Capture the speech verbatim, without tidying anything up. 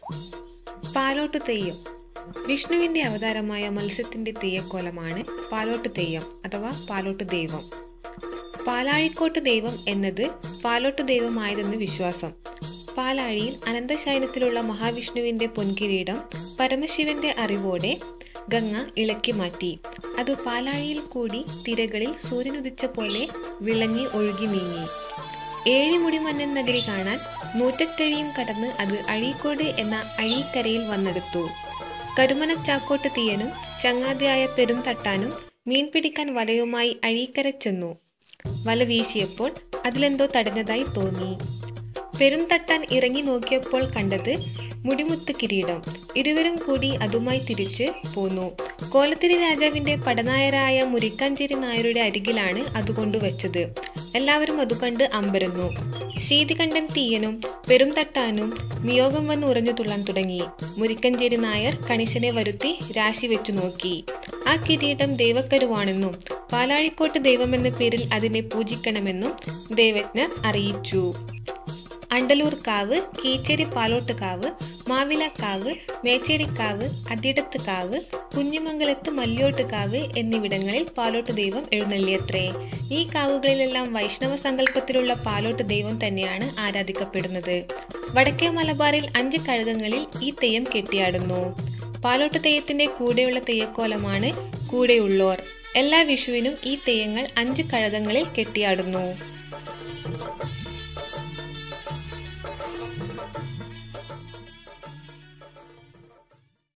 പാലോട്ടു തെയ്യം. വിഷ്ണുവിന്റെ അവതാരമായ മത്സ്യത്തിന്റെ തെയ്യക്കോലമാണ് പാലോട്ടു തെയ്യം അഥവാ പാലോട്ടു ദൈവം. പാലാഴിക്കോട്ട് ദൈവം എന്നത് പാലോട്ടു ദൈവമായതെന്ന് വിശ്വാസം. പാലാഴിയിൽ അനന്തശയനത്തിലുള്ള മഹാവിഷ്ണുവിന്റെ പൊൻകിരീടം പരമശിവന്റെ അറിവോടെ ഗംഗ ഇളക്കി മാറ്റി. അത് പാലാഴിയിൽ കൂടി തിരകളിൽ സൂര്യനുദിച്ച പോലെ വിളങ്ങി ഒഴുകി നീങ്ങി. ഏഴിമുടി മന്നൻ നഗരി കാണാൻ നൂറ്റെട്ടഴിയും കടന്ന് അത് അഴീക്കോട് എന്ന അഴീക്കരയിൽ വന്നെടുത്തു. കരുമന ചാക്കോട്ട് തീയനും ചങ്ങാതിയായ പെരുംതട്ടാനും മീൻ പിടിക്കാൻ വലയുമായി അഴീക്കര ചെന്നു. വല വീശിയപ്പോൾ അതിലെന്തോ തടഞ്ഞതായി തോന്നി. പെരുംതട്ടാൻ ഇറങ്ങി നോക്കിയപ്പോൾ കണ്ടത് മുടിമുത്ത് കിരീടം. ഇരുവരും കൂടി അതുമായി തിരിച്ച് പോന്നു. കോലത്തിരി രാജാവിന്റെ പടനായരായ മുരിക്കാഞ്ചേരി നായരുടെ അരികിലാണ് അതുകൊണ്ടുവച്ചത്. എല്ലാവരും അത് കണ്ട് അമ്പരന്നു. ശീതികണ്ഠൻ തീയനും പെരുംതട്ടാനും നിയോഗം വന്ന് ഉറഞ്ഞു തുള്ളാൻ തുടങ്ങി. മുരിക്കഞ്ചേരി നായർ കണിശനെ വരുത്തി രാശി വെച്ചു നോക്കി. ആ കിരീടം ദൈവക്കരുവാണെന്നും പാലാഴിക്കോട്ട് ദൈവമെന്ന പേരിൽ അതിനെ പൂജിക്കണമെന്നും ദൈവജ്ഞർ അറിയിച്ചു. അണ്ടലൂർക്കാവ്, കീച്ചേരി പാലോട്ടുകാവ്, മാവിലക്കാവ്, മേച്ചേരിക്കാവ്, അതിടത്തുകാവ്, കുഞ്ഞിമംഗലത്ത് മല്യോട്ടുകാവ് എന്നിവിടങ്ങളിൽ പാലോട്ട് ദൈവം എഴുന്നള്ളിയത്രേ. ഈ കാവുകളിലെല്ലാം വൈഷ്ണവ സങ്കല്പത്തിലുള്ള പാലോട്ട് ദൈവം തന്നെയാണ് ആരാധിക്കപ്പെടുന്നത്. വടക്കേ മലബാറിൽ അഞ്ച് കഴകങ്ങളിൽ ഈ തെയ്യം കെട്ടിയാടുന്നു. പാലോട്ട് തെയ്യത്തിന്റെ കൂടെയുള്ള തെയ്യക്കോലമാണ് കൂടെയുള്ളോർ. എല്ലാ വിഷുവിനും ഈ തെയ്യങ്ങൾ അഞ്ച് കഴകങ്ങളിൽ കെട്ടിയാടുന്നു.